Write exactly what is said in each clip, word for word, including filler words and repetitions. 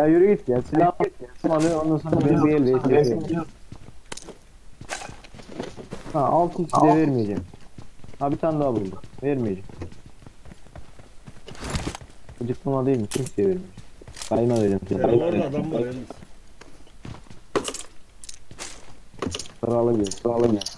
Ya yürü git ya. Silah alıyor ondan sonra ben bir el veriyorum. Ha altı x'i de vermeyeceğim. Ha bir tane daha buldum. Vermeyeceğim. Acıklama değil mi? Kimseye vermeyeceğim. Kayma vereceğim. Senin orada adam var Enes. Sıralı bir. Sıralı bir.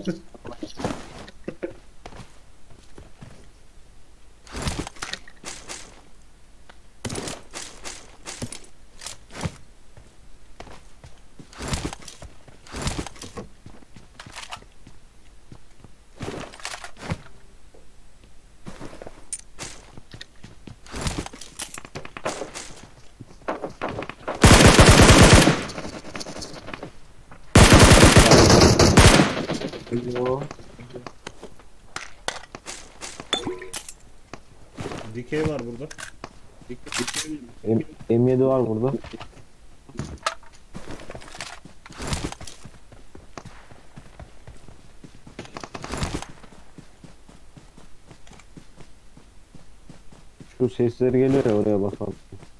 Dikey var burada. M M7 var burada. Şu sesler geliyor ya oraya bakalım.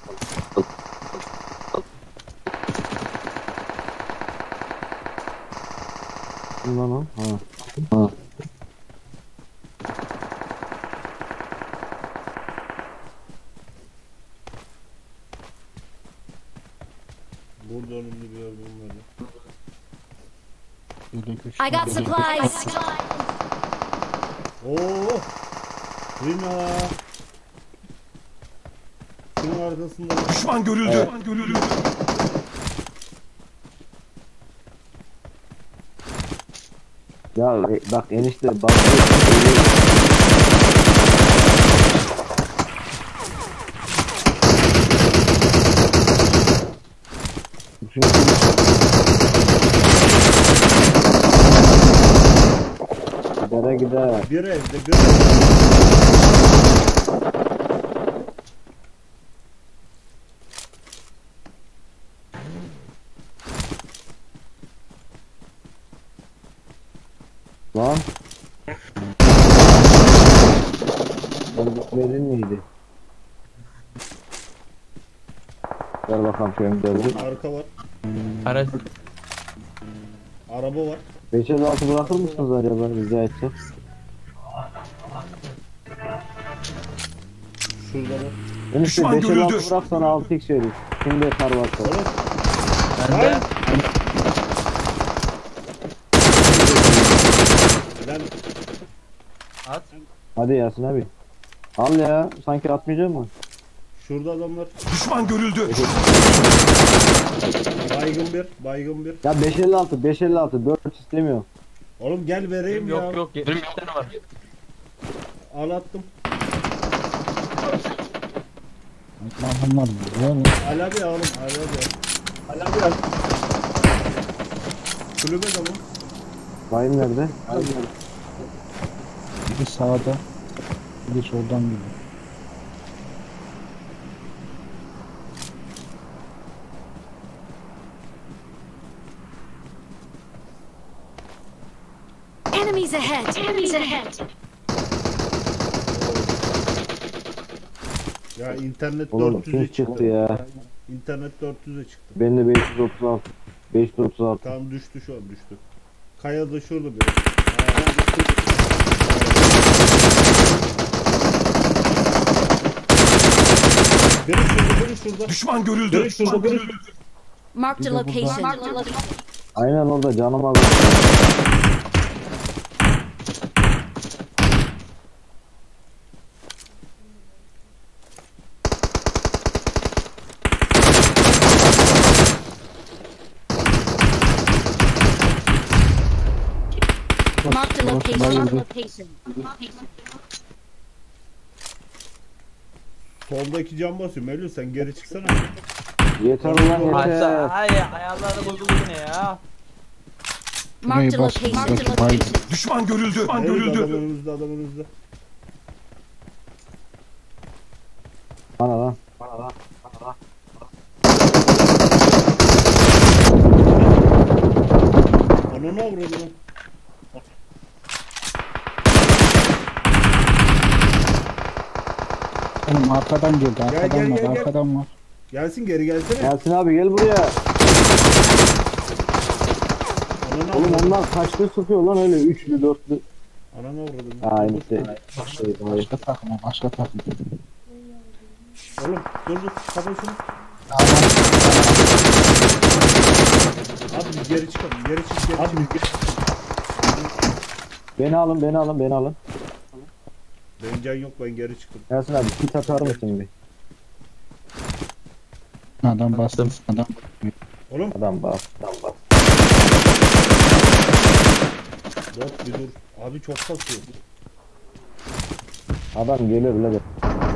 Lan o. Ha. Ha. Burada önümde bir yer bulunmadı. I got supplies. Oo! Rina! Şunun arkasında. Düşman görüldü. Evet. Düşman görüldü. Ya e, bak enişte bak. Gidere gider. Bir evde bir evde. Lan. Verin miydi? Gel bakalım şu önümüzde. Arka var. Araç. Araba var. beş elli altı bırakır mısınız acaba rica etsem? Şurada var. Enişte Düşman beş elli altı görüldü. bırak sana altı x veririz. Şimdi kar varsa. Oğlum. Bende. Lan At. Hadi Yasin abi. Al ya sanki atmayacak mı? şurada adamlar. Düşman görüldü. Baygın bir. Baygın bir. Ya beş elli altı beş elli altı dört istemiyor. Oğlum gel vereyim ya. Yok yok. Benim bir tane var. Al attım. Mahmut var mı? Ali abi oğlum. Ali abi. Ali abi al. Kulübe de bu. Bayım nerede? Bir sağda, bir soldan gidiyor. Enemies ahead. Enemies ahead. Ya internet Oğlum dört yüze kim çıktı ya? İnternet dört yüze çıktı. Ben de beş yüz otuz altı. beş yüz otuz altı. Tam düştü şu an düştü. Kaya da şurada bir. Biri şurada, biri şurada. Düşman görüldü. Biri şurada, biri şurada. Marked a location. Aynen orada canım az. Marked a location. Marked a location. Soldaki cam basıyor. Melih sen geri çıksana. Yeter ulan Hatta yeter. ay ayarları bozuldu yine ya. Marked a Buraya bas, location. Marked a bas, bay. location. Düşman görüldü. Düşman Evet, adam görüldü. önümüzde, adam önümüzde. Bana lan. Bana lan. Onu ne vurdu lan? Oğlum arkadan geldi, Gel, arkadan gel, var, gel, gel. arkadan var. Gelsin geri gelsene. Yasin abi gel buraya. Ananı Oğlum avradım. onlar kaçlı sıkıyor lan öyle üçlü dörtlü. Ananı avradım. Aynı şey. Şey, hayır. Başka takım o, başka takım. Oğlum dur dur kapat şunu. Abi biz geri çıkalım. Geri çık geri Abi çık. gel. Beni alın beni alın beni alın. Benim can yok ben geri çıktım. Yasin abi kit atar mısın bir? Adam bastım. Adam. Oğlum Adam bak adam bak. dur bir dur. Abi çok kasıyor. Adam geliyor bile de.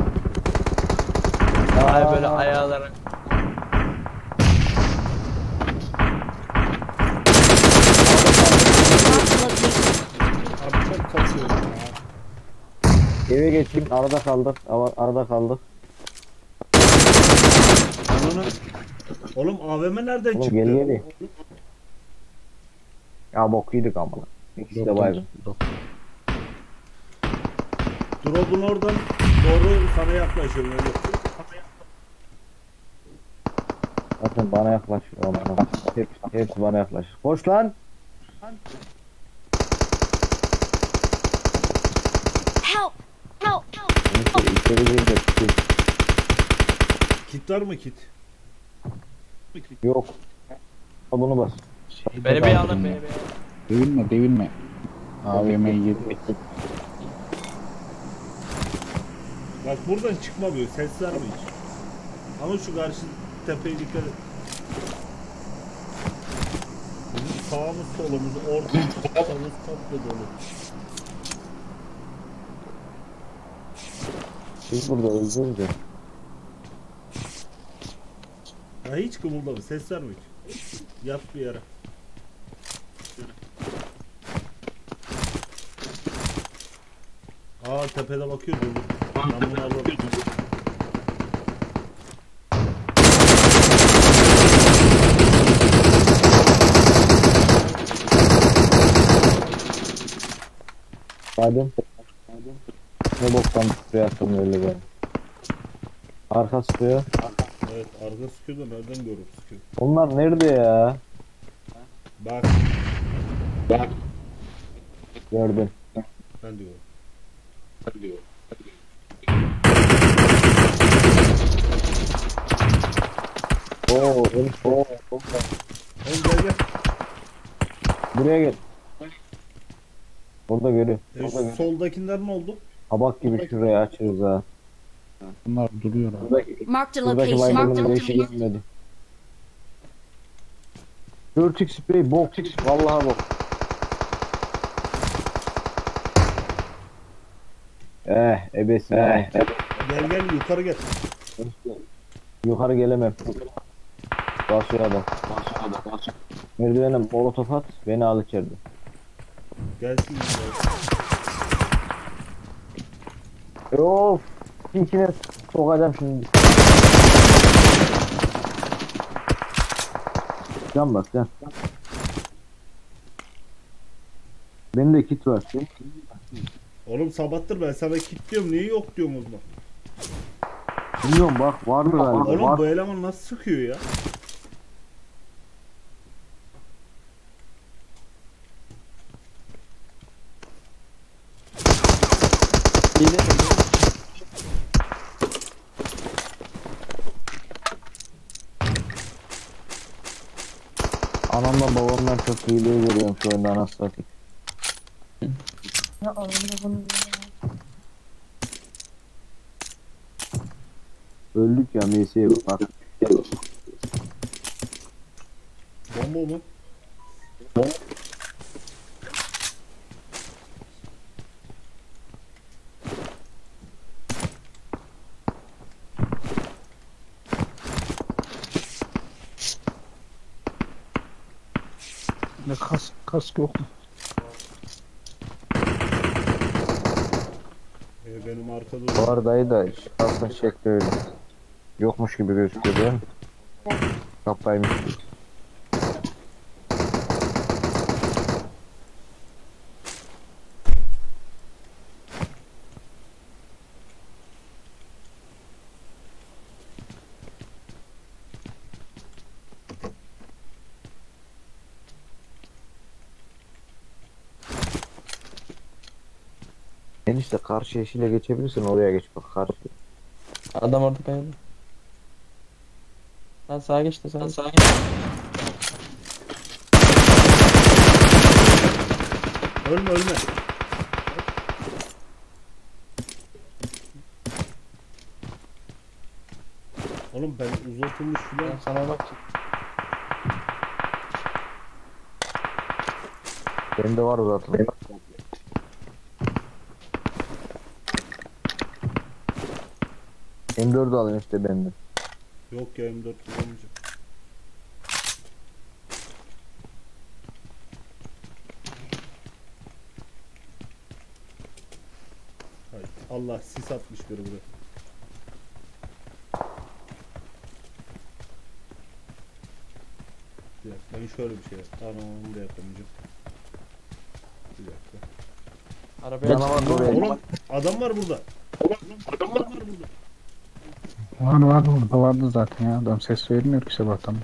Ay böyle ayağlara. Marked a location. Abi çok kasıyor ya. Eve geçeyim arada kaldık Ava- arada kaldık. Ananı. Oğlum A V M nereden Oğlum çıktı? gel gel. Ya bok yedik amına. İkisi de baygın. Drop'un oradan doğru sana yaklaşıyor öyle. Bakın bana yaklaşıyor amına. Hep, hepsi bana yaklaşıyor. Koş lan. Help! Help! Neyse içeri girecek. Kit var mı kit? Yok. Al bunu bas. Beni bir alın beni bir alın. Devilme devilme. A V M'yi yedi. Bak buradan çıkma böyle ses verme hiç. Ama şu karşı tepeye dikkat et. Bizim sağımız solumuz ortamız ortamız komple dolu. Biz burada öleceğiz de. Ya hiç kımıldama ses verme hiç. Yat bir yere. Aa tepede bakıyor dolu. Ben bunu alırım. Adem. Ne boktan buraya attım öyle ben. Arka sıkıyor. Evet arka sıkıyor da nereden görüp sıkıyor. Onlar nerede ya? Bak Gördüm. ben diyorum. Oo, Elif, oo, oo. Oğlum gel gel. Buraya gel. Burada görüyor. E, Burada şu görüyor. soldakiler ne oldu? Kabak gibi şuraya açırız ha. Bunlar duruyor abi. Buradaki, Marked a buradaki location. Marked a maymunun değişi location. gelmedi. dört x spray bok. Vallahi bok. Eh ebesin eh. Gel gel yukarı gel. Yukarı gelemem. Basıyor adam. Merdivene molotof at. Beni al içeride. Gelsin. E, Of. İçine sokacağım şimdi. Can bak can. Benim de kit var. Oğlum sabahtır ben sana kit diyorum niye yok diyorum o zaman. Bilmiyorum bak var mı galiba? Oğlum Var. bu eleman nasıl sıkıyor ya? Anamla babamdan çok iyiliği görüyorum şu anda anasını satayım. Öldük ya Mesi'ye bak. Bomba mı? Ne kas kask yok mu? Ee, benim arkada Var dayı da aslında şekli öyle. Yokmuş gibi gözüküyor değil mi? Kapaymış. işte karşı yeşile geçebilirsin, oraya geç bak karşı. Adam orada kayboldu. Lan sağa geç de sağa, sağa geç. Ölme ölme. Oğlum ben uzatılmış Ben filan. sana bak. Bende var zaten. M dördü alın işte bende. Yok ya M dört kullanmayacağım. Hayır. Allah sis atmış biri buraya. Bir dakika ben şöyle bir şey yapayım. Onu da yapamayacağım. Bir dakika. Arabaya Canavar çıktı. oraya. Oğlum adam var burada. Oğlum adam var burada. Var var burada vardı zaten ya. Adam ses vermiyor ki sabahtan.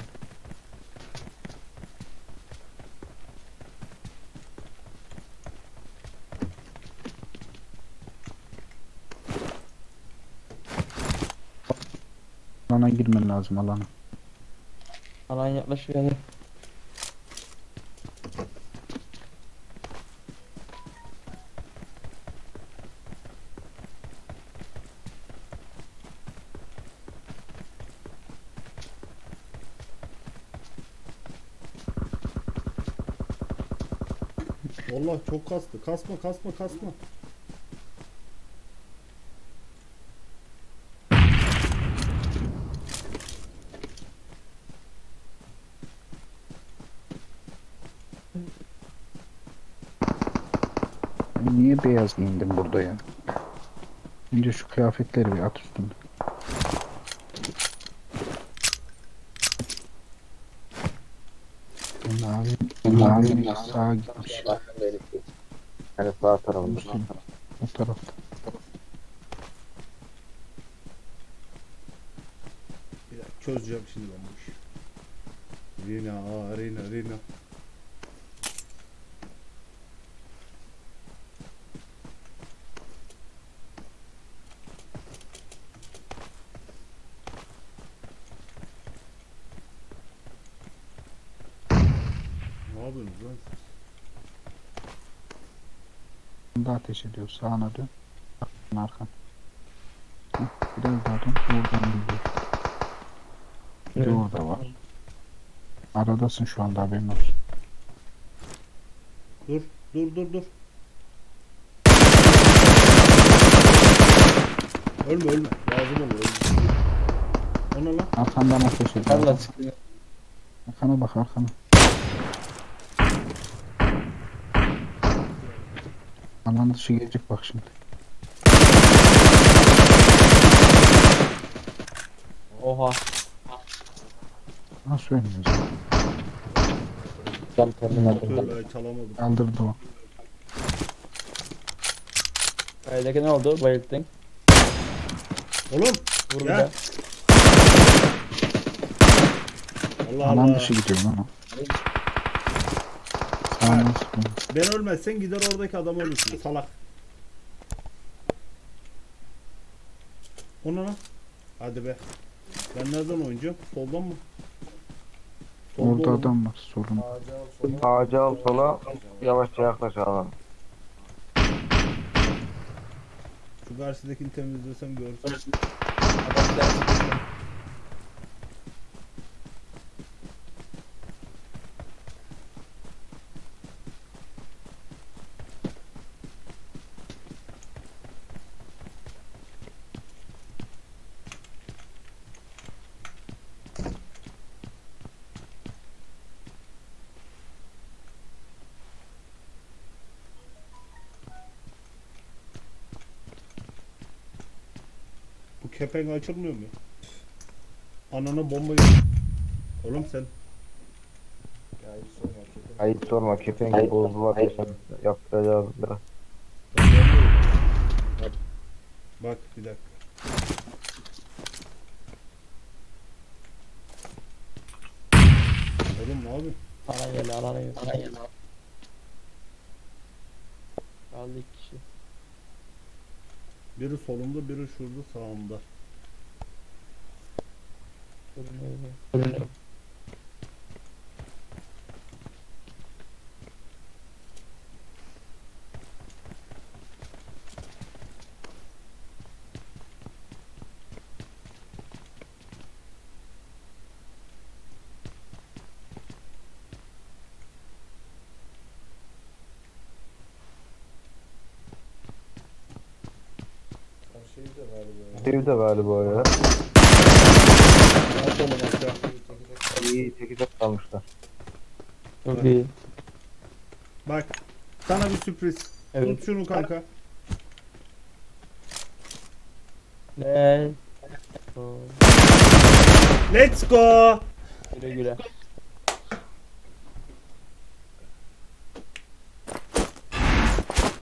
Alana girmen lazım alana. Alan yaklaşıyor hadi. Vallahi çok kastı. Kasma kasma kasma. Ben niye beyaz giyindim burada ya? Önce şu kıyafetleri bir at üstüne. Mavi, mavi sağa gitmiş. Yani sağ tarafında. Müslüm. O tarafta. Bir dakika çözeceğim şimdi ben bu işi. Rina, aa, Rina, Rina. Ne yapıyorsunuz lan siz? Bunda ateş ediyor. Sağına dön. Arkan. Heh, biraz daha dön. Oradan gidiyor. Bir de orada var. Aradasın şu anda haberin olsun. Dur, dur, dur, dur. Ölme, ölme. Lazım olur. Ölme. O ne lan? Arkandan ateş ediyor. Allah çıktı. Arkana bak arkana. Alan dışı gelecek bak şimdi. Oha. Nasıl oynuyoruz? Tam kendine Tövbe çalamadım. Kaldırdı o. Kaydaki ne oldu? Bayılttın. Oğlum! Vur bir Gel. de. Allah Alan Allah. dışı gidiyor lan o. Sağına sıkıyor. Ben ölmezsen gider oradaki adam ölürsün. Salak. O ne lan? Hadi be. Ben nereden oynayacağım? Soldan mı? Solda Orada oğlum. adam var solun. ağacı al sola, yavaşça yaklaş alan. Şu karşıdakini temizlesem görsün. Adam gider. Bu kepenk açılmıyor mu? Anana bomba yedi. Oğlum sen. Ayıp sorma, kepengi bozdular ya, sen yaptıracağız biraz. Bak bir dakika. Oğlum ne yapıyorsun? Alan gel, alana gel. Alana gel. Kaldı iki kişi. Biri solumda, biri şurada sağımda. Önüne. Ev de galiba ya. Nasıl oldu mesela? İyi çekecek kalmışlar. Çok iyi. Bak sana bir sürpriz. Evet. Tut şunu kanka. Ne? Let's go. Güle güle.